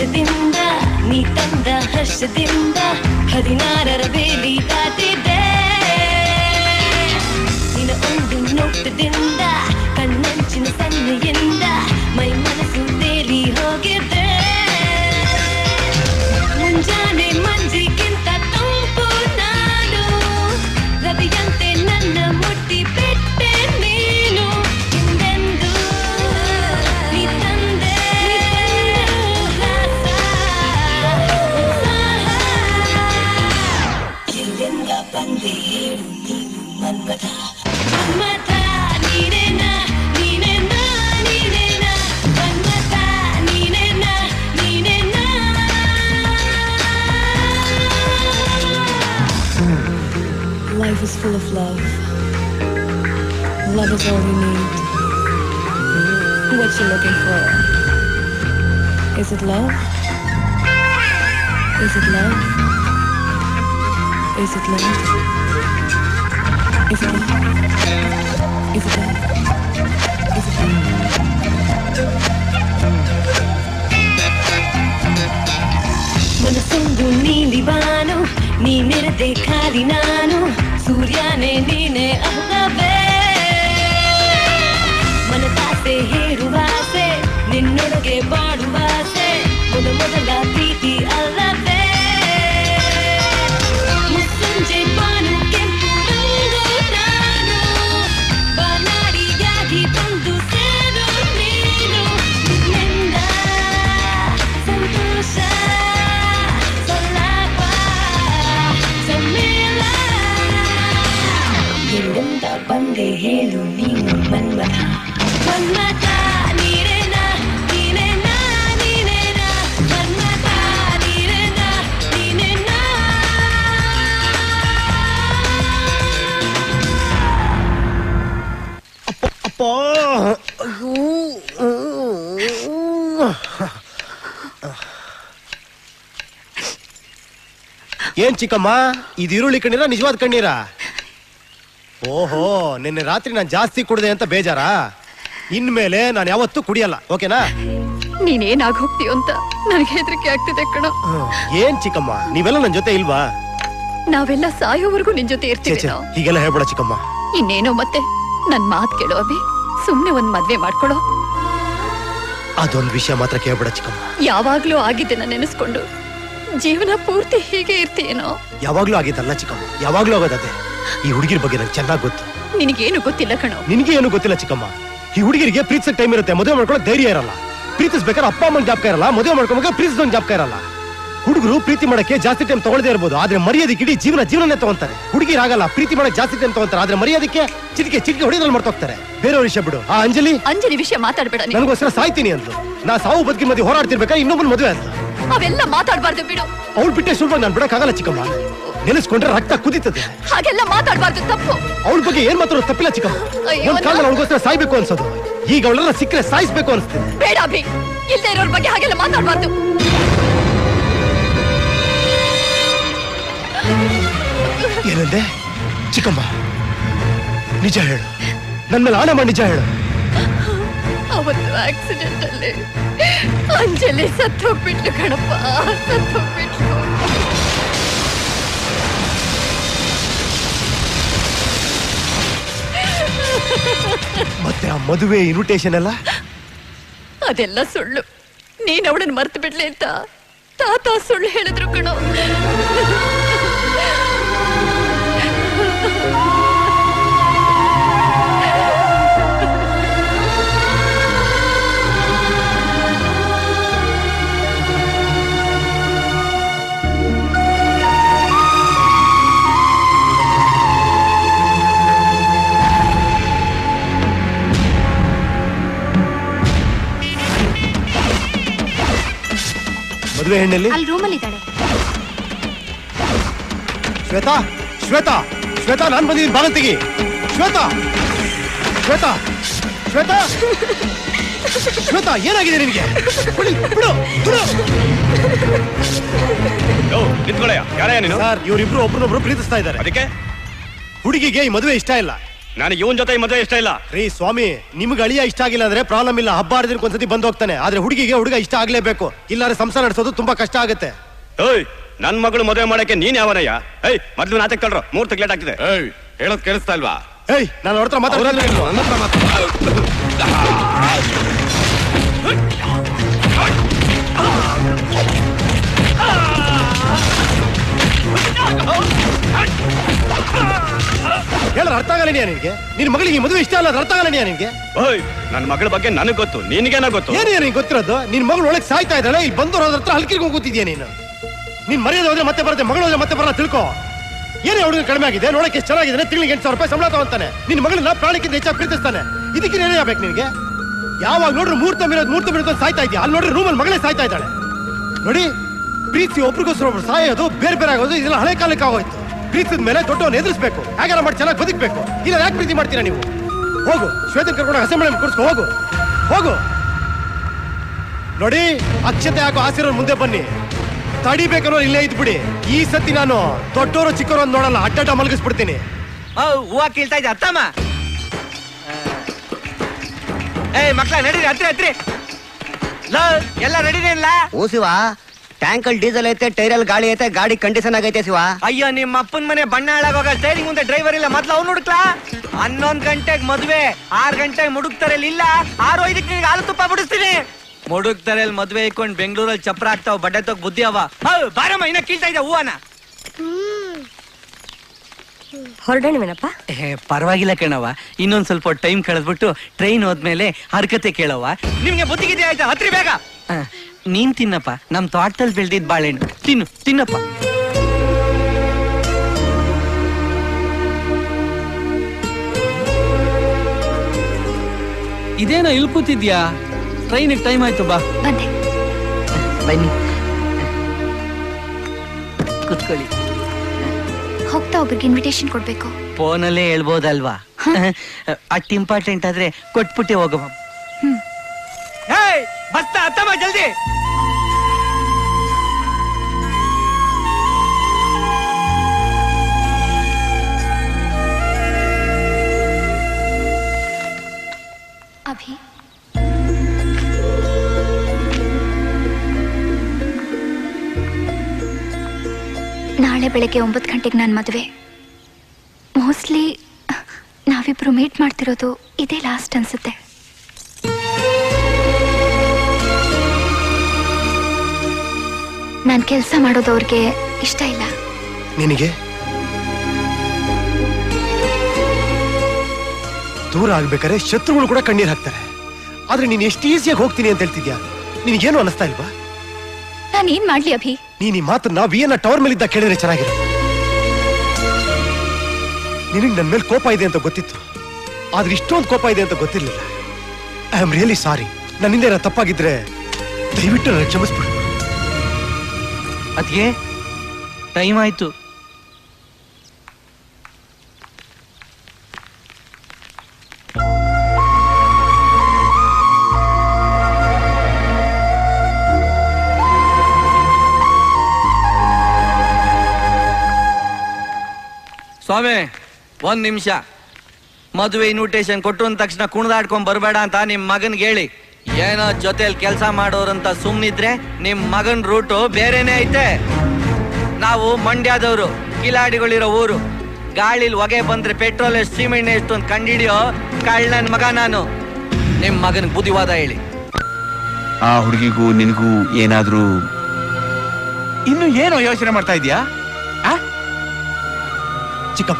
ವರ್ಷದಿಂದ ನೀ ತಂದ ಹರ್ಷದಿಂದ 16ರ ಬೇಲಿ ದಾಟಿದೆ ನಿನ್ನ ಒಂದು ನೋಟದಿಂದ ಕಣ್ಣಂಚಿನ ಸನ್ನೆಯಿಂದ ಮೈ ಮನಸ್ಸು ತೇಲಿ ಹೋಗಿದೆ ಮುಂಜಾನೆ ಮಂಜಿಗಿಂತ ತಂಪು ನಾನು ರವಿಯಂತೆ ನನ್ನ ಮುಟ್ಟಿ ಬಿಟ್ಟೆ ನೀನು ಹಿಂದೆಂದು ನೀ ತಂದೆ ಎಲ್ಲಿಂದ ಬಂದೆ ಹೇಳು ನೀನು ಮನ್ಮಥ ಮನ್ಮಥ ನೀನೇನಾ ನೀನೇನಾ ನೀನೇನಾ ಮನ್ಮಥ ನೀನೇನಾ ನೀನೇನಾ Life is full of love. Love is all we need. What you looking for? Is it love? Is it love? Is it love? Is it love? Is it love? Is it love? ಮನಸ್ಸೊಂದು ನೀಲಿ ಬಾನು ನೀನಿರದೆ ಖಾಲಿ ನಾನು ಸೂರ್ಯನೇ ನೀನೆ ಅಲ್ಲವೇ ಮನಸಾಸೆ ಹೇರುವಾಸೆ ನಿನ್ನೊಳಗೆ ಬಾಡುವಾಸೆ ಮೊದಲ ಪ್ರೀತಿ ಅಲ್ಲವೇ ಮುಸ್ಸಂಜೆ ಬಾನು ಕೆಂಪು ರಂಗು ನಾನು ಬಾನಾಡಿಯಾಗಿ ಬಂದು ಸೇರು ನೀನು ನಿನ್ನಿಂದ ಸಂತೋಷ ಎಲ್ಲಿಂದ ಬಂದೆ ಹೇಳು ನೀನು ಮನ್ಮಥ ಮನ್ಮಥ ನೀನೇನಾ ನೀನೇನಾ ನೀನೇನಾ ಮನ್ಮಥ ನೀನೇನಾ ನೀನೇನಾ ಅಪ್ಪ ಅಯ್ಯೋ ಏನ್ ಚಿಕ್ಕಮ್ಮ ಇದು ಈರುಳ್ಳಿ ಕಣ್ಣೀರ ನಿಜವಾದ ಕಣ್ಣೀರ ಓಹೋ ನಿನ್ನೆ ರಾತ್ರಿ ನಾನು ಜಾಸ್ತಿ ಕುಡಿದೆ ಅಂತ ಬೇಜಾರಾ ಇನ್ಮೇಲೆ ನಾನು ಯಾವತ್ತೂ ಕುಡಿಯಲ್ಲ ಓಕೆನಾ ನೀನೇನಾಗ ಹೋಗ್ತೀಯ ಅಂತ ನನಗೆ ಹೆದರಿಕೆ ಆಗ್ತಿದೆ ಕಣೋ ಏನ್ ಚಿಕ್ಕಮ್ಮ ನೀವೆಲ್ಲ ನನ್ ಜೊತೆ ಇಲ್ವಾ ನಾವೆಲ್ಲ ಸಾಯೋವರೆಗೂ ನಿನ್ ಜೊತೆ ಇರ್ತೀವಿ ಹೀಗೆಲ್ಲ ಹೇಳ್ಬೇಡ ಚಿಕ್ಕಮ್ಮ ಇನ್ನೇನೋ ಮತ್ತೆ ನನ್ ಮಾತ್ ಕೇಳೋ ಅಭಿ ಸುಮ್ನೆ ಒಂದ್ ಮದ್ವೆ ಮಾಡ್ಕೊಳೋ ಅದೊಂದ್ ವಿಷಯ ಮಾತ್ರ ಕೇಳ್ಬೇಡ ಚಿಕ್ಕಮ್ಮ ಯಾವಾಗ್ಲೂ ಆಗಿದ್ದೆ ನಾನು ನೆನೆಸ್ಕೊಂಡು ಜೀವನ ಪೂರ್ತಿ ಹೀಗೆ ಇರ್ತೀಯೇನೋ ಯಾವಾಗ್ಲೂ ಆಗಿದ್ದಲ್ಲ ಚಿಕ್ಕಮ್ಮ ಯಾವಾಗ್ಲೂ ಆಗೋದದೆ ಈ ಹುಡುಗಿರ ಬಗ್ಗೆ ನಂಗೆ ಚೆನ್ನಾಗಿ ಗೊತ್ತು ನಿನಗೇನು ಗೊತ್ತಿಲ್ಲ ಕಣೋ ನಿನಗೆ ಏನು ಗೊತ್ತಿಲ್ಲ ಚಿಕ್ಕಮ್ಮ ಈ ಹುಡುಗಿರಿಗೆ ಪ್ರೀತಿಸಕ್ ಟೈಮ್ ಇರುತ್ತೆ ಮದುವೆ ಮಾಡ್ಕೊಳ್ಳೋ ಧೈರ್ಯ ಇರಲ್ಲ ಪ್ರೀತಿಸ್ಬೇಕಾದ್ರೆ ಅಪ್ಪ ಅಮ್ಮನ ಜ್ಞಾಪಕ ಇರಲ್ಲ ಮದುವೆ ಮಾಡ್ಕೊಂಡಾಗ ಪ್ರೀತಿಸೋನ್ ಜ್ಞಾಪಕ ಇರಲ್ಲ ಹುಡುಗರು ಪ್ರೀತಿ ಮಾಡಕ್ಕೆ ಜಾಸ್ತಿ ಟೈಮ್ ತಗೊಳ್ಳದೇ ಇರಬಹುದು ಆದ್ರೆ ಮರ್ಯಾದಕ್ಕೆ ಇಡೀ ಜೀವನನೇ ತಗೊಂತಾರೆ ಹುಡುಗಿರು ಆಗಲ್ಲ ಪ್ರೀತಿ ಮಾಡಕ್ಕೆ ಜಾಸ್ತಿ ಟೈಮ್ ತಗೊಂತಾರೆ ಆದ್ರೆ ಮರ್ಯಾದಕ್ಕೆ ಚಿಟಿಕೆ ಹೊಡೆದ್ರಲ್ಲಿ ಮಾಡ್ತೋಗ್ತಾರೆ ಬೇರೆಯವ್ರ ವಿಷಯ ಬಿಡು ಆ ಅಂಜಲಿ ವಿಷಯ ಮಾತಾಡ್ಬೇಡ ನನಗೋಸ್ಕರ ಸಾಯ್ತೀನಿ ಅಂದ್ಲು ನಾ ಸಾವು ಬದುಕಿ ಮಧ್ಯೆ ಹೋರಾಡ್ತಿರ್ಬೇಕಾ ಇನ್ನೊಬ್ಬನ ಮದುವೆ ಅಂತ ಅವೆಲ್ಲ ಮಾತಾಡ್ಬಾರ್ದು ಬಿಡು ಅವ್ಳು ಬಿಟ್ಟೆ ಸುಳ್ಳು ನಾನು ಬಿಡಕ್ಕಾಗಲ್ಲ ಚಿಕ್ಕಮ್ಮ ನೆನೆಸ್ಕೊಂಡ್ರೆ ರಕ್ತ ಕುದೀತದೆ ಹಾಗೆಲ್ಲ ಮಾತಾಡ್ಬಾರ್ದು ತಪ್ಪು ಅವಳ ಬಗ್ಗೆ ಏನ್ ಮಾತಾಡೋದು ತಪ್ಪಿಲ್ಲ ಚಿಕ್ಕಮ್ಮ ಒಂದ್ ಕಾಲದಲ್ಲಿ ಅವಳಿಗೋಸ್ಕರ ಸಾಯ್ಬೇಕು ಅನ್ಸೋದು ಈಗ ಅವಳೆಲ್ಲ ಸಿಕ್ಕರೆ ಸಾಯಿಸ್ಬೇಕು ಅನ್ಸ್ತಿದೆ ಬೇಡ ಅಭಿ ಇಲ್ದೇ ಇರೋರ್ ಬಗ್ಗೆ ಹಾಗೆಲ್ಲ ಮಾತಾಡ್ಬಾರ್ದು ಏನಂದೆ ಚಿಕ್ಕಮ್ಮ ನಿಜ ಹೇಳು ನನ್ನ ಮೇಲೆ ಆಣೆ ಮಾಡಿ ನಿಜ ಹೇಳು ಅವತ್ತು ಆಕ್ಸಿಡೆಂಟ್ ಅಲ್ಲಿ ಅಂಜಲಿ ಸತ್ತೋಗ್ಬಿಟ್ಲು ಕಣಪ್ಪ ಸತ್ತೋಗ್ಬಿಟ್ಲು ಮತ್ತೆ ಆ ಮದುವೆ ಇನ್ವಿಟೇಷನ್ ಎಲ್ಲ ಅದೆಲ್ಲ ಸುಳ್ಳು ನೀನ್ ಅವಳನ್ನ ಮರ್ತು ಬಿಡ್ಲಿ ಅಂತ ತಾತ ಸುಳ್ಳು ಹೇಳಿದ್ರು ಕಣೋ ಮದುವೆ ಹೆಣ್ಣಲ್ಲಿ ಅಲ್ಲಿ ರೂಮಲ್ಲಿ ಇದ್ದಾಳೆ ಶ್ವೇತಾ ಶ್ವೇತಾ ಶ್ವೇತಾ ನಾನು ಬಂದಿದ್ದೀನಿ ಬಾಗಿಲು ತೆಗಿ ಶ್ವೇತಾ ಶ್ವೇತಾ ಶ್ವೇತಾ ಶ್ವೇತಾ ಏನಾಗಿದೆ ನಿನಗೆ ಬಿಡು ಬಿಡು ನಿಂತ್ಕೊಳ್ಳಯ್ಯ ಯಾರಯ್ಯ ನೀನು ಸರ್ ಇವರಿಬ್ರು ಒಬ್ರನ್ನೊಬ್ರು ಪ್ರೀತಿಸ್ತಾ ಇದ್ದಾರೆ ಅದಕ್ಕೆ ಹುಡುಗಿಗೆ ಈ ಮದುವೆ ಇಷ್ಟ ಇಲ್ಲ ನನಗೆ ಇವನ್ ಜೊತೆ ಮದುವೆ ಇಷ್ಟ ಇಲ್ಲ ರೀ ಸ್ವಾಮಿ, ನಿಮ್ಗೆ ಅಳಿಯ ಇಷ್ಟ ಆಗಿಲ್ಲ ಅಂದ್ರೆ ಪ್ರಾಬ್ಲಮ್ ಇಲ್ಲ, ಹಬ್ಬ ಹರಿದಿನಕ್ಕೆ ಒಂದ್ಸತಿ ಬಂದು ಹೋಗ್ತಾನೆ. ಆದ್ರೆ ಹುಡುಗ ಇಷ್ಟ ಆಗ್ಲೇಬೇಕು, ಇಲ್ಲಾಂದ್ರೆ ಸಂಸಾರ ನಡೆಸೋದು ತುಂಬಾ ಕಷ್ಟ ಆಗುತ್ತೆ. ಏಯ್ ನನ್ ಮಗಳು ಮದುವೆ ಮಾಡಕ್ಕೆ ನೀನ್ ಯಾವನಯ್ಯ? ಏಯ್ ಮೊದ್ಲು ನಾಟಕ ತಳ್ರೋ, ಮುಹೂರ್ತ ಲೇಟ್ ಆಗ್ತಿದೆ. ಏಯ್ ಹೇಳೋದ್ ಕೇಳಿಸ್ತಾ ಇಲ್ವಾ? ಏಯ್ ನಾನು ಅವ್ರ ಹತ್ರ ಹೇಳ ಅರ್ಥ ಆಗಲ್ಲ ನಿನಗೆ? ನಿನ್ ಮಗಳಿಗೆ ಮದುವೆ ಇಷ್ಟ ಅಲ್ಲ, ಅರ್ಥ ಆಗಲ್ಲ ನಿನಗೆ? ಓಯ್ ನನ್ ಮಗಳ ಬಗ್ಗೆ ನನಗ್ ಗೊತ್ತು, ನಿನ್ಗೇನ ಗೊತ್ತು? ಏನೇ ಗೊತ್ತಿರೋದು? ನಿನ್ ಮಗಳು ಒಳಗೆ ಸಾಯ್ತಾ ಇದ್ದಾಳೆ, ಇಲ್ಲಿ ಬಂದವ್ರ ಹತ್ರ ಹಲ್ಕಿರ್ಕೊಂಡು ಕೂತಿದ್ಯಾ ನೀನು. ನೀನ್ ಮರ್ಯಾದೆ ಹೋದ್ರೆ ಮತ್ತೆ ಬರುತ್ತೆ, ಮಗಳು ಹೋದ್ರೆ ಮತ್ತೆ ಬರಲ್ಲ, ತಿಳ್ಕೊ. ಏನೇ ಹುಡುಗ ಕಡಿಮೆ ಆಗಿದೆ, ನೋಡಕ್ಕೆ ಎಷ್ಟು ಚೆನ್ನಾಗಿದೆ, ತಿಂಗಳಿಗೆ 8,000 ರೂಪಾಯಿ ಸಂಬಳ ತಗೊಂತಾನೆ. ನಿನ್ ಮಗಳನ್ನ ಪ್ರಾಣಕ್ಕಿಂತ ಹೆಚ್ಚಾಗಿ ಪ್ರೀತಿಸ್ತಾನೆ. ಇದಕ್ಕೆ ಏನೇ ಆಗ್ಬೇಕು ನಿನಗೆ? ಯಾವಾಗ ನೋಡ್ರಿ ಮೂರ್ತ ಮೀರೋದು ಸಾಯ್ತಾ ಇದೆಯಾ? ಅಲ್ಲಿ ನೋಡ್ರಿ ರೂಮಲ್ಲಿ ಮಗಳೇ ಸಾಯ್ತಾ ಇದ್ದಾಳೆ. ನೋಡಿ, ಪ್ರೀತಿ ಒಬ್ರಿಗೋಸ್ಕರ ಒಬ್ರು ಸಾಯೋದು, ಬೇರೆ ಬೇರೆ ಆಗೋದು, ಇದೆಲ್ಲ ಹಳೆ ಕಾಲಕ್ಕೆ ಆಗೋಯ್ತು. ಪ್ರೀತಿದ ಮೇಲೆ ದೊಡ್ಡವನ್ನ ಎದುರಿಸಬೇಕು, ಹಾಗಾರ ಮಾಡಿ ಚೆನ್ನಾಗಿ ಬದುಕಬೇಕು. ಇಲ್ಲ ಯಾಕೆ ಪ್ರೀತಿ ಮಾಡ್ತೀರಾ ನೀವು? ಹೋಗು, ಶ್ವೇತನ್ ಕರ್ಕೊಂಡು ಅಸೆಂಬ್ಲಿ ಕೂರಿಸ್ಕೊ, ಹೋಗು. ನೋಡಿ, ಅಕ್ಷತೆ ಹಾಕೋ ಆಶೀರ್ವಾದ ಮುಂದೆ ಬನ್ನಿ. ತಡಿಬೇಕನ್ನೋ ಇಲ್ಲೇ ಇದ್ಬಿಡಿ. ಈ ಸತಿ ನಾನು ದೊಡ್ಡವರು ಚಿಕ್ಕವರು ಅಂತ ನೋಡಲ್ಲ, ಅಡ್ಡ ಮಲಗಿಸ್ಬಿಡ್ತೀನಿ. ಹೂವ ಕೀಳ್ತಾ ಇದ್ದೆ ಅತ್ತಮ್ಮ. ಮಕ್ಕಳ ನಡೀರಿ, ಹತ್ರಿ ಎಲ್ಲ ರೆಡಿನೇ ಇಲ್ಲ? ಓ ಶಿವ, ಟ್ಯಾಂಕ್ ಅಲ್ಲಿ ಡೀಸೆಲ್ ಐತೆ, ಟೈರಲ್ಲಿ ಗಾಳಿ ಐತೆ, ಗಾಡಿ ಕಂಡೀಷನ್ ಆಗೈತೆ ಶಿವ. ಅಯ್ಯೋ ನಿಮ್ಮ ಅಪ್ಪನ ಮನೆ ಬಣ್ಣ ಹಾಳಾಗೋಗ, ಸ್ಟೈರಿಂಗ್ ಮುಂದೆ ಡ್ರೈವರ್ ಇಲ್ಲ, ಮೊದ್ಲು ಅವ್ನು ಹುಡುಕ್ಲಾ? 11 ಗಂಟೆಗೆ ಮದ್ವೆ, 6 ಗಂಟೆಗೆ ಮುಡುಕ್ತಾರಲ್ಲಿ ಇಲ್ಲ, 6:05 ಹಾಲು ತುಪ್ಪ ಬಿಡಿಸ್ತೀನಿ. ಮುಡುಕ್ತಾರಲ್ಲಿ ಮದ್ವೆ ಇಕ್ಕೊಂಡು ಬೆಂಗಳೂರಲ್ಲಿ ಚಪ್ರ ಆಗ್ತಾವ, ಬಡ್ಡೆ ತೋಗ್ ಬುದ್ಧಿ ಅವ. ಬಾರಮ್ಮ, ಇನ್ನ ಕೀಳ್ತಾ ಇದ್ದ ಹೂವನ. ಹೊರಡೋಣವೇನಪ್ಪ? ಪರವಾಗಿಲ್ಲ ಕಣವ, ಇನ್ನೊಂದ್ ಸ್ವಲ್ಪ ಟೈಮ್ ಕಳೆದ್ಬಿಟ್ಟು ಟ್ರೈನ್ ಹೋದ್ಮೇಲೆ ಹರ್ಕತೆ ಕೇಳವ. ನಿಮ್ಗೆ ಬುದ್ಧಿಗಿದೆ ಆಯ್ತಾ? ಹತ್ರಿ ಬೇಗ. ನೀನ್ ತಿನ್ನಪ್ಪ, ನಮ್ ತೋಟದಲ್ಲಿ ಬೆಳ್ದಿದ್ ಬಾಳೆಹಣ್ಣು ತಿನ್ನಪ್ಪ. ಇದೇನೋ ಇಲ್ಲಿ ಕೂತಿದ್ಯಾ? ಟ್ರೈನಿಗೆ ಟೈಮ್ ಆಯ್ತು, ಬಾ. ಬನ್ನಿ, ಕುತ್ಕೊಳ್ಳಿ. ಹೋಗ್ತಾ ಒಬ್ರಿಗೆ ಇನ್ವಿಟೇಷನ್ ಕೊಡ್ಬೇಕು. ಫೋನಲ್ಲೇ ಹೇಳ್ಬೋದಲ್ವಾ? ಅಟ್ ಇಂಪಾರ್ಟೆಂಟ್ ಆದ್ರೆ ಕೊಟ್ಬಿಟ್ಟೆ ಹೋಗಮ್ಮ. ಬಸ್ತಾ ಅತ್ತಮ್ಮ, ಜಲ್ದಿ. ಅಭಿ, ನಾಳೆ ಬೆಳಗ್ಗೆ 9 ಗಂಟೆಗೆ ನಾನು ಮದುವೆ. ಮೋಸ್ಟ್ಲಿ ನಾವಿಬ್ರು ಮೀಟ್ ಮಾಡ್ತಿರೋದು ಇದೇ ಲಾಸ್ಟ್ ಅನ್ಸುತ್ತೆ. ನಾನು ಕೆಲಸ ಮಾಡೋದು ಅವ್ರಿಗೆ ಇಷ್ಟ ಇಲ್ಲ. ನಿನಗೆ ದೂರ ಆಗ್ಬೇಕಾದ್ರೆ ಶತ್ರುಗಳು ಕೂಡ ಕಣ್ಣೀರ್ ಹಾಕ್ತಾರೆ. ಆದ್ರೆ ನೀನ್ ಎಷ್ಟು ಈಸಿಯಾಗಿ ಹೋಗ್ತೀನಿ ಅಂತ ಹೇಳ್ತಿದ್ಯಾ? ನಿನಗೇನು ಅನಿಸ್ತಾ ಇಲ್ವಾ? ನಾನು ಏನ್ ಮಾಡ್ಲಿ ಅಭಿ? ನೀನ್ ಈ ಮಾತನ್ನ ವಿಯನ್ನ ಟವರ್ ಮೇಲಿದ್ದ ಕೇಳಿದ್ರೆ ಚೆನ್ನಾಗಿರೋ. ನಿನಗ್ ನನ್ ಮೇಲೆ ಕೋಪ ಇದೆ ಅಂತ ಗೊತ್ತಿತ್ತು, ಆದ್ರೆ ಇಷ್ಟೊಂದು ಕೋಪ ಇದೆ ಅಂತ ಗೊತ್ತಿರ್ಲಿಲ್ಲ. I am really sorry. ನನ್ನಿಂದ ಏನೋ ತಪ್ಪಾಗಿದ್ರೆ ದಯವಿಟ್ಟು ನನಗೆ ಕ್ಷಮಿಸ್ಬಿಡು. ಅದ್ಗೆ ಟೈಮ್ ಆಯ್ತು. ಸ್ವಾಮಿ, 1 ನಿಮಿಷ. ಮದುವೆ ಇನ್ವಿಟೇಷನ್ ಕೊಟ್ಟು ಅಂದ ತಕ್ಷಣ ಕುಣಿದಾಡ್ಕೊಂಡ್ ಬರ್ಬೇಡ ಅಂತ ನಿಮ್ ಮಗನ್ಗೆ ಹೇಳಿ. ಏನೋ ಜೊತೆಲಿ ಕೆಲಸ ಮಾಡೋರಂತ ಸುಮ್ನಿದ್ರೆ ನಿಮ್ ಮಗನ್ ರೂಟು ಬೇರೆನೆ ಐತೆ. ನಾವು ಮಂಡ್ಯದವರು, ಕಿಲಾಡಿಗಳಿರೋ ಊರು. ಗಾಳಿಲ್ ಹೊಗೆ ಬಂದ್ರೆ ಪೆಟ್ರೋಲ್ ಎಷ್ಟು, ಸಿಮೆಂಟ್ ಎಷ್ಟು ಅಂತ ಕಂಡಿಡಿಯೋ ಕಳ್ಳನ್ ಮಗ ನಾನು. ನಿಮ್ ಮಗನ್ ಬುದ್ಧಿವಾದ ಹೇಳಿ. ಆ ಹುಡುಗಿಗೂ ನಿನಗೂ ಏನಾದ್ರೂ ಇನ್ನು ಏನೋ ಯೋಚನೆ ಮಾಡ್ತಾ ಇದೀಯಾ? ಚಿಕ್ಕಪ್ಪ,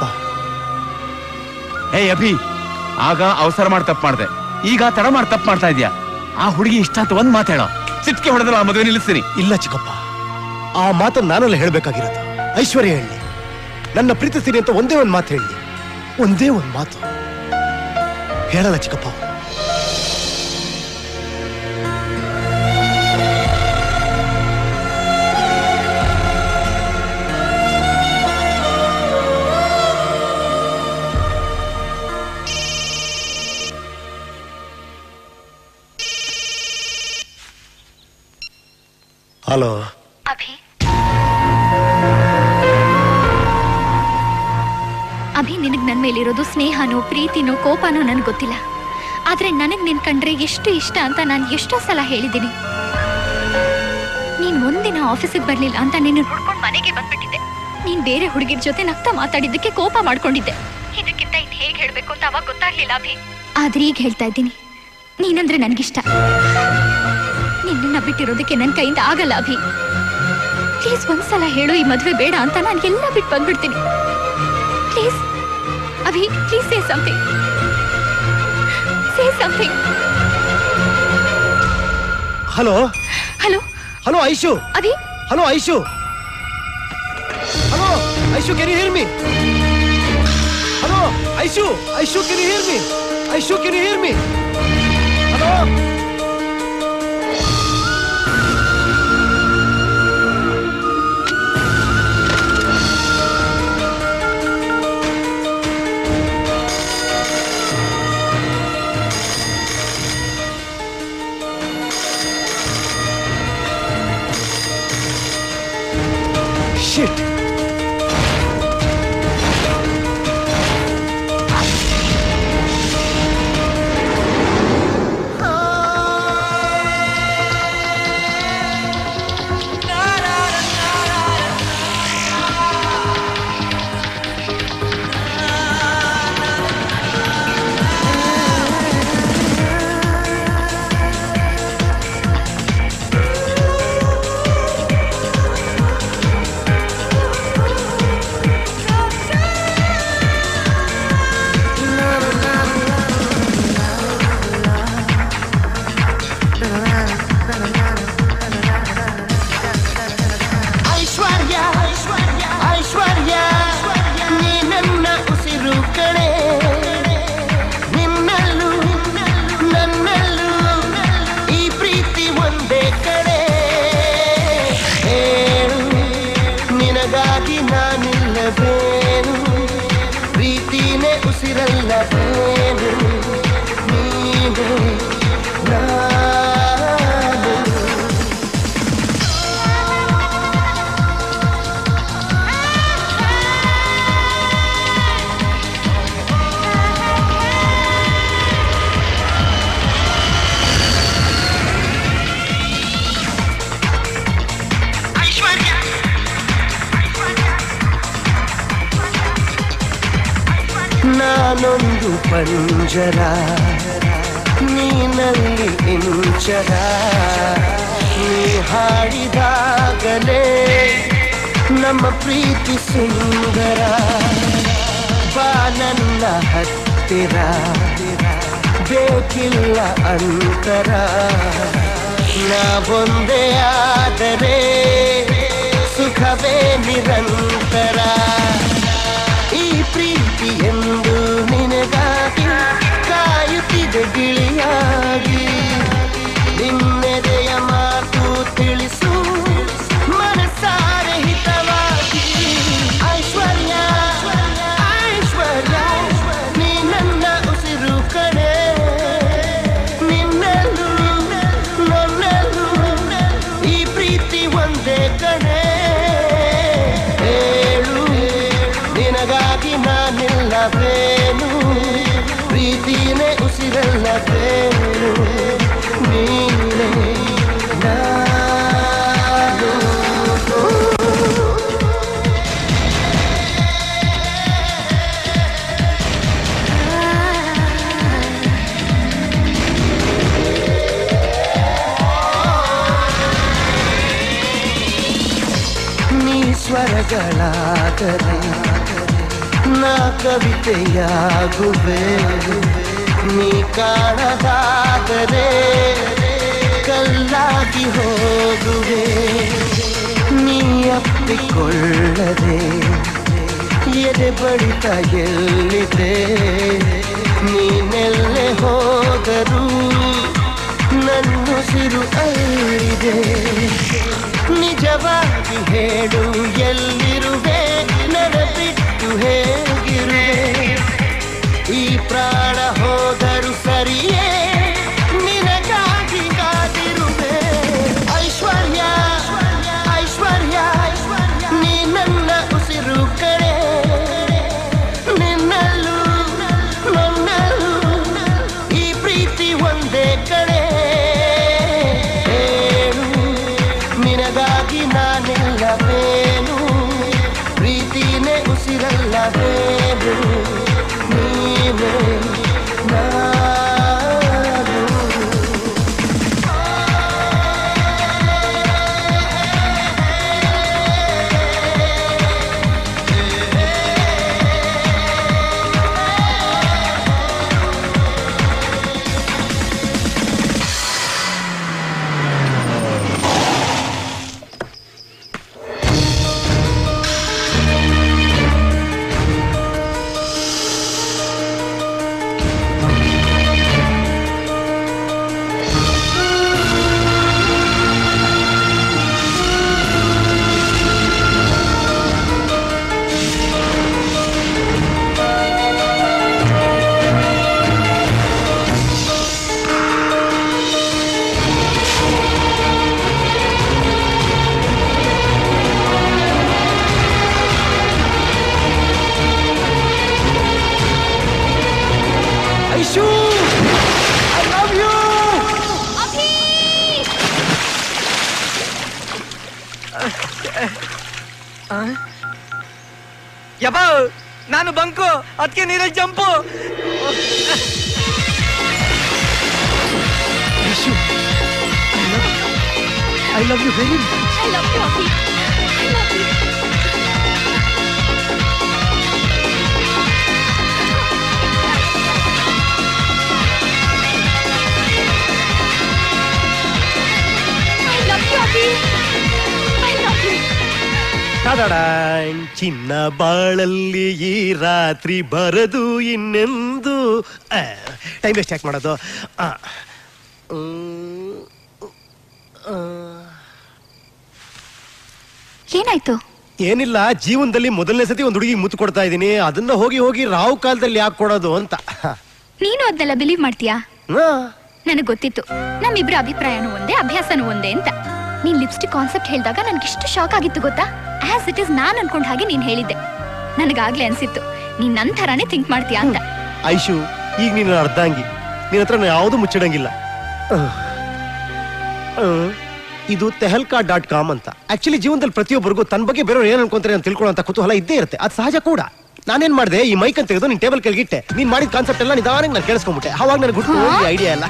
ಅಭಿ, ಆಗ ಅವಸರ ಮಾಡಿ ತಪ್ಪು ಮಾಡ್ದೆ, ಈಗ ತಡ ಮಾಡಿ ತಪ್ಪು ಮಾಡ್ತಾ ಇದೀಯಾ. ಆ ಹುಡುಗಿ ಇಷ್ಟ ಅಂತ ಒಂದ್ ಮಾತು ಹೇಳೋ, ಸಿಟ್ಕೆ ಹೊಡೆದ್ರೆ ಆ ಮದುವೆ ನಿಲ್ಲಿಸ್ತೀನಿ. ಇಲ್ಲ ಚಿಕ್ಕಪ್ಪ, ಆ ಮಾತನ್ನು ನಾನೆಲ್ಲ ಹೇಳ್ಬೇಕಾಗಿರೋದು. ಐಶ್ವರ್ಯ ಹೇಳಿ, ನನ್ನ ಪ್ರೀತಿಸ್ತೀನಿ ಅಂತ ಒಂದೇ ಒಂದು ಮಾತು ಹೇಳಿ. ಒಂದೇ ಒಂದು ಮಾತು ಹೇಳಲ್ಲ ಚಿಕ್ಕಪ್ಪ. ಹಲೋ ಅಭಿ, ಅಭಿ ನಿನಗ್ ನನ್ ಮೇಲಿರೋದು ಸ್ನೇಹನೋ ಪ್ರೀತಿನೋ ಕೋಪನೋ ನನ್ಗೆ ಗೊತ್ತಿಲ್ಲ. ಆದ್ರೆ ನನಗ್ ನಿನ್ ಕಂಡ್ರೆ ಎಷ್ಟು ಇಷ್ಟ ಅಂತ ನಾನು ಎಷ್ಟೋ ಸಲ ಹೇಳಿದ್ದೀನಿ. ನೀನ್ ಒಂದಿನ ಆಫೀಸಿಗೆ ಬರ್ಲಿಲ್ಲ ಅಂತ ನೀನು ಹುಡ್ಕೊಂಡು ಮನೆಗೆ ಬಂದ್ಬಿಟ್ಟಿದ್ದೆ. ನೀನ್ ಬೇರೆ ಹುಡುಗಿರ ಜೊತೆ ನಗ್ತಾ ಮಾತಾಡಿದ್ದಕ್ಕೆ ಕೋಪ ಮಾಡ್ಕೊಂಡಿದ್ದೆ. ಇದಕ್ಕಿಂತ ಇನ್ ಹೇಗ್ ಹೇಳ್ಬೇಕು ಅಂತ ಅವಾಗ ಗೊತ್ತಾಗ್ಲಿಲ್ಲ ಅಭಿ. ಆದ್ರೆ ಈಗ ಹೇಳ್ತಾ ಇದ್ದೀನಿ, ನೀನಂದ್ರೆ ನನ್ಗಿಷ್ಟ. ನಿನ್ನ ಬಿಟ್ಟಿರೋದಕ್ಕೆ ನನ್ ಕೈಯಿಂದ ಆಗಲ್ಲ ಅಭಿ. ಪ್ಲೀಸ್ ಒಂದ್ಸಲ ಹೇಳು ಈ ಮದ್ವೆ ಬೇಡ ಅಂತ ನಾನು ಎಲ್ಲ ಬಿಟ್ಟು ಬಂದ್ಬಿಡ್ತೀನಿ. Please Abhi, please say something. Say something. Hello hello hello Aishu. Abhi. Hello Aishu. Hello Aishu, can you hear me? Hello Aishu. Aishu, can you hear me? Aishu, can you hear me? Hello. Shit. ನಾನೊಂದು ಪಂಜರ, ನೀನಲ್ಲಿ ಇಂಚರ, ನೀ ಹಾಡಿದಾಗಲೇ ನಮ್ಮ ಪ್ರೀತಿ ಸುಂದರ. ಬಾ ನನ್ನ ಹತ್ತಿರ, ಬೇಕಿಲ್ಲ ಅಂತರ, ನಾವೊಂದೇ ಆದರೆ ಸುಖವೇ ನಿರಂತರ. ಈ ಪ್ರೀತಿ ಎಂದು ನಿನಗಾಗಿ ಕಾಯುತ್ತಿದೆ ಗಿಳಿಯಾಗಿ. ನಿನ್ನೆದೆಯ ಮಾತು ತಿಳಿಸು ಮನಸಾರೆ ಹಿತವಾಗಿ. ಐಶ್ವರ್ಯ ಐಶ್ವರ್ಯ, ನೀ ನನ್ನ ಉಸಿರು ಕಡೆ. ನಿನ್ನಲ್ಲೂ ನನ್ನಲ್ಲೂ ಈ ಪ್ರೀತಿ ಒಂದೇ ಕಡೆ. ನಿನಗಾಗಿ ನಾನಿಲ್ಲವೇನು, ಪ್ರೀತಿನೇ ಉಸಿರಲ್ಲವೇನು, ನೀನೇ ನಾನು. ನೀ ಸ್ವರಗಳಾದರೆ ನಾ ಕವಿತೆಯಾಗುವೆ, ನೀ ಕಾಣದಾದರೆ ಕಲ್ಲಾಗಿ ಹೋಗುವೆ. ನೀ ಅಪ್ಪಿಕೊಳ್ಳದೆ ಎದೆ ಬಡಿತ ಎಲ್ಲಿದೆ, ನೀನೆಲ್ಲೇ ಹೋದರೂ ನನ್ನುಸಿರು ಅಲ್ಲಿದೆ. ನಿಜವಾಗಿ ಹೇಳು ಎಲ್ಲಿರುವೆ, ನನ್ನ ಬಿಟ್ಟು ಹೇಗಿರುವೆ. ಈ ಪ್ರಾಣ ಹೋದರೂ ಸರಿಯೇ, ನಿನಗಾಗಿ ಕಾದಿರುವೆ. ಐಶ್ವರ್ಯ ಐಶ್ವರ್ಯ, ನೀ ನನ್ನ ಉಸಿರು ಕಡೆ. Aishu I love you. ಯಪ್ಪ ನಾನು ಬಂಕು ಅದಕ್ಕೆ ನೀರಲ್ಲಿ jump. Aishu I love you very much. I love you, Abhi. I love you. I love you, Abhi. I love you. ಟಡಡಾಯ್, ಚಿನ್ನ ಬಾಳಲ್ಲಿ ಈ ರಾತ್ರಿ ಬರದು ಇನ್ನೆಂದು. ಟೈಮ್ ವೇಸ್ಟ್ ಯಾಕೆ ಮಾಡೋದು? ಏನಾಯ್ತು? ಏನಿಲ್ಲ, ಜೀವನದಲ್ಲಿ ಮೊದಲನೇ ಸತಿ ಒಂದು ಹುಡುಗಿ ಮುತ್ತು ಕೊಡ್ತಾ ಇದ್ದೀನಿ. ಅದನ್ನ ಹೋಗಿ ಹೋಗಿ ರಾವ್ ಕಾಲದಲ್ಲಿ ಯಾಕೆ ಕೊಡೋದು ಅಂತ. ನೀನು ಅದನ್ನೆಲ್ಲ ಬಿಲೀವ್ ಮಾಡ್ತೀಯಾ? ನನಗ್ ಗೊತ್ತಿತ್ತು ನಮ್ಮಿಬ್ರ ಅಭಿಪ್ರಾಯನೂ ಒಂದೇ, ಅಭ್ಯಾಸನೂ ಒಂದೇ ಅಂತ. ನೀನ್ ಲಿಪ್ಸ್ಟಿಕ್ ಕಾನ್ಸೆಪ್ಟ್ ಹೇಳಿದಾಗ ನನ್ಗಿಷ್ಟು ಶಾಕ್ ಆಗಿತ್ತು ಗೊತ್ತಾ? ಆಸ್ ಇಟ್ ಇಸ್ ನಾನ್ ಅನ್ಕೊಂಡ್ ಹಾಗೆ ನೀನ್ ಹೇಳಿದ್ದೆ. ನನಗಾಗ್ಲೇ ಅನ್ಸಿತ್ತು ನೀನ್ ನನ್ ಥರಾನೇ ಥಿಂಕ್ ಮಾಡ್ತೀಯಾ ಅಂತ. ಐಶು, ಈಗ ನೀನು ಅರ್ಧಾಂಗಿ, ನಿನ್ನ ಹತ್ರ ಯಾವುದು ಮುಚ್ಚಿಡಂಗಿಲ್ಲ. ಇದು tehelka.com ಅಂತ. ಆಕ್ಚುಲಿ ಜೀವನದಲ್ಲಿ ಪ್ರತಿಯೊಬ್ಬರಿಗೂ ತನ್ನ ಬಗ್ಗೆ ಬೇರೆಯವ್ರು ಏನ್ ಅನ್ಕೊಂತಾರೆ ಅಂತ ತಿಳ್ಕೊಳ್ಳೋ ಕುತೂಹಲ ಇದ್ದೇ ಇರುತ್ತೆ. ಅದು ಸಹಜ ಕೂಡ. ನಾನೇನ್ ಮಾಡಿದೆ, ಈ ಮೈಕ್ ಅಂತ ತೆಗೆದು ನಿನ್ ಟೇಬಲ್ ಕೆಳಗಿಟ್ಟೆ. ನೀನ್ ಮಾಡಿದ ಕಾನ್ಸೆಪ್ಟ್ ಎಲ್ಲ ನಿಧಾನಕ್ಕೆ ನಾನು ಕೇಳಿಸ್ಕೊಂಡ್ಬಿಟ್ಟೆ. ಅವಾಗ ನನಗೆ ಗುಟ್ಟು ಐಡಿಯಾ ಎಲ್ಲ.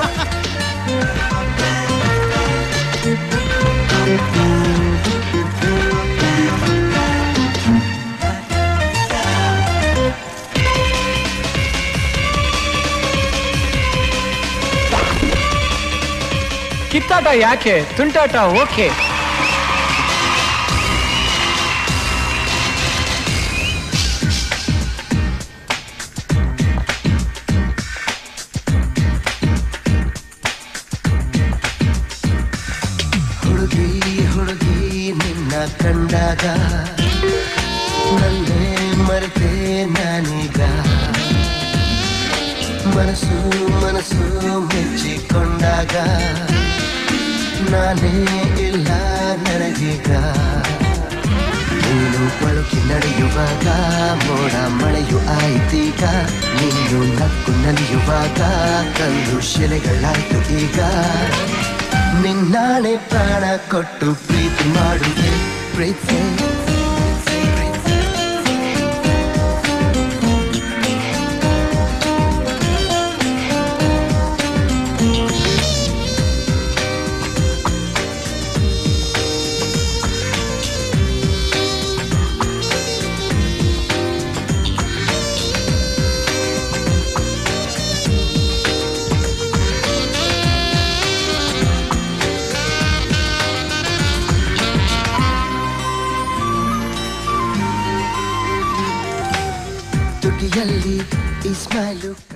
ಕಿತ್ತಾಟ ಯಾಕೆ, ತುಂಟಾಟ ಓಕೆ. ಹುಡುಗಿ ಹುಡುಗಿ ನಿನ್ನ ಕಂಡಾಗ ನನ್ನೇ ಮರೆತೆ ನಾನೀಗ. ಮನಸ್ಸು ಮನಸ್ಸು ಮೆಚ್ಚಿಕೊಂಡಾಗ ನಾನೇ ಇಲ್ಲ ನನಗೀಗ. ನೀನು ಪಳುಕಿ ನಡೆಯುವಾಗ ಮೋಡ ಮಳೆಯು ಆಯ್ತೀಗ. ನೀನು ನಕ್ಕು ನಲಿಯುವಾಗ ಕಲ್ಲು ಶಿಲೆಗಳಾಯ್ತು ಈಗ. ನಿನ್ನಾಣೆ ಪ್ರಾಣ ಕೊಟ್ಟು ಪ್ರೀತಿ ಮಾಡುವೆ ಪ್ರೀತಿ. ತುಟಿಯಲ್ಲಿ ಈ ಸ್ಮೈಲು